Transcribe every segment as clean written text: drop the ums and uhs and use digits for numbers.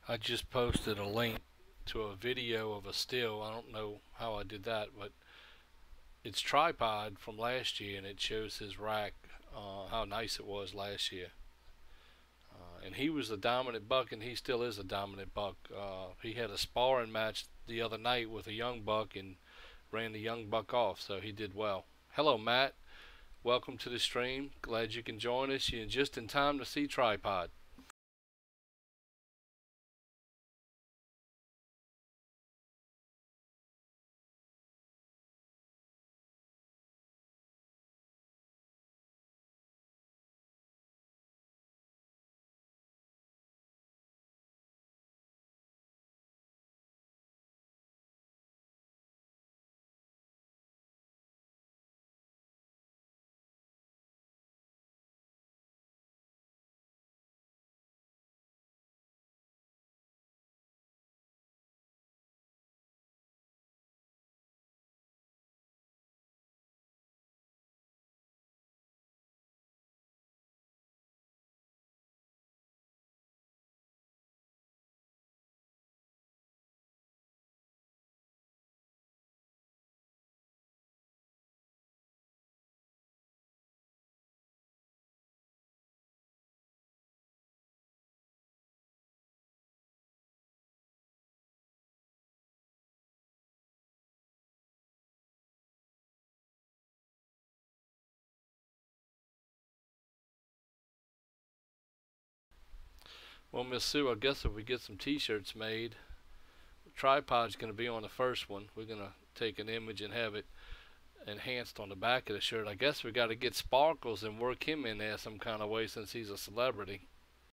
I just posted a link to a video of a still. I don't know how I did that, but it's tripod from last year, and it shows his rack, how nice it was last year. And he was a dominant buck, and he still is a dominant buck. He had a sparring match the other night with a young buck and ran the young buck off, so he did well. Hello, Matt. Welcome to the stream. Glad you can join us. You're just in time to see tripod. Well, Miss Sue, I guess if we get some t-shirts made, tripod's going to be on the first one. We're going to take an image and have it enhanced on the back of the shirt. I guess we got to get Sparkles and work him in there some kind of way since he's a celebrity.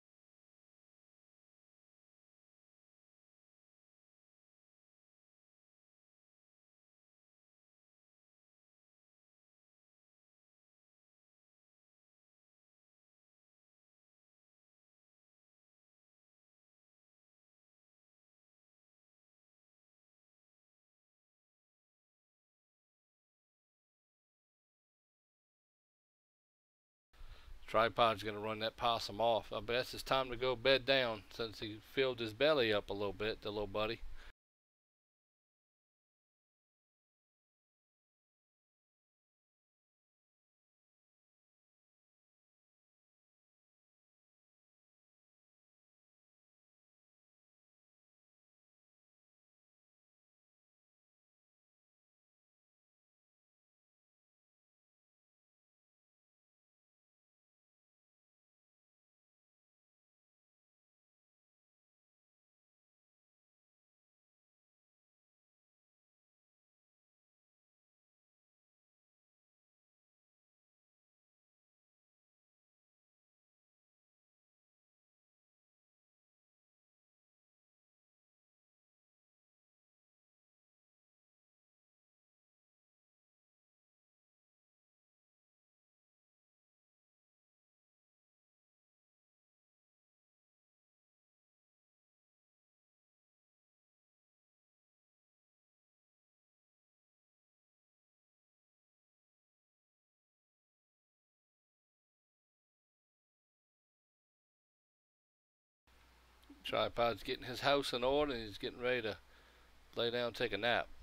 Tripod's going to run that possum off. I guess it's time to go bed down since he filled his belly up a little bit, the little buddy. Tripod's getting his house in order and he's getting ready to lay down and take a nap.